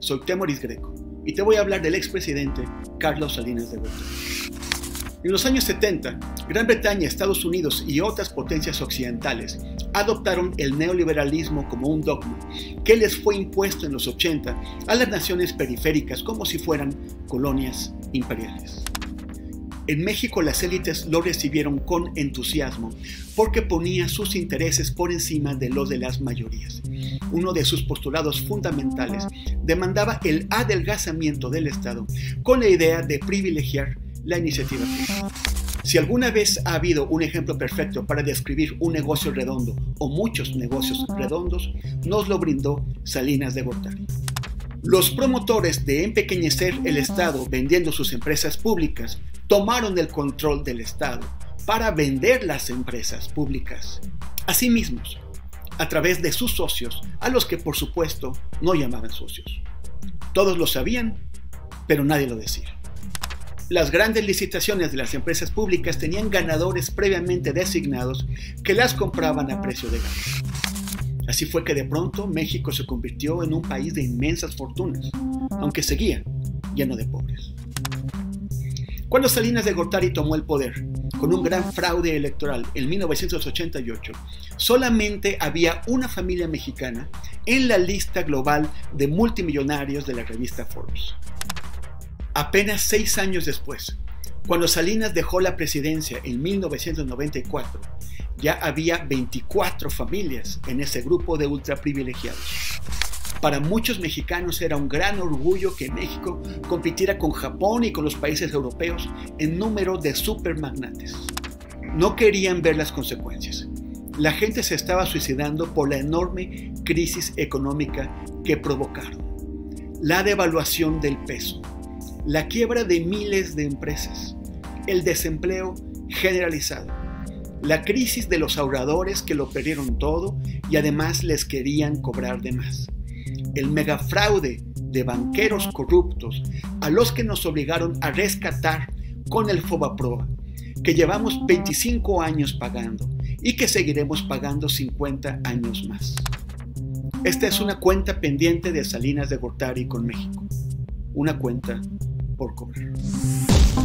Soy Temoris Greco y te voy a hablar del expresidente Carlos Salinas de Gortari. En los años 70, Gran Bretaña, Estados Unidos y otras potencias occidentales adoptaron el neoliberalismo como un dogma que les fue impuesto en los 80 a las naciones periféricas como si fueran colonias imperiales. En México las élites lo recibieron con entusiasmo porque ponía sus intereses por encima de los de las mayorías. Uno de sus postulados fundamentales demandaba el adelgazamiento del Estado con la idea de privilegiar la iniciativa privada. Si alguna vez ha habido un ejemplo perfecto para describir un negocio redondo o muchos negocios redondos, nos lo brindó Salinas de Gortari. Los promotores de empequeñecer el Estado vendiendo sus empresas públicas tomaron el control del Estado para vender las empresas públicas a sí mismos, a través de sus socios, a los que por supuesto no llamaban socios. Todos lo sabían, pero nadie lo decía. Las grandes licitaciones de las empresas públicas tenían ganadores previamente designados que las compraban a precio de gana. Así fue que de pronto México se convirtió en un país de inmensas fortunas, aunque seguía lleno de pobres. Cuando Salinas de Gortari tomó el poder, con un gran fraude electoral en 1988, solamente había una familia mexicana en la lista global de multimillonarios de la revista Forbes. Apenas 6 años después, cuando Salinas dejó la presidencia en 1994, ya había 24 familias en ese grupo de ultraprivilegiados. Para muchos mexicanos era un gran orgullo que México compitiera con Japón y con los países europeos en número de supermagnates. No querían ver las consecuencias. La gente se estaba suicidando por la enorme crisis económica que provocaron. La devaluación del peso, la quiebra de miles de empresas, el desempleo generalizado, la crisis de los ahorradores que lo perdieron todo y además les querían cobrar de más, el megafraude de banqueros corruptos a los que nos obligaron a rescatar con el Fobaproa, que llevamos 25 años pagando y que seguiremos pagando 50 años más. Esta es una cuenta pendiente de Salinas de Gortari con México, una cuenta por cobrar.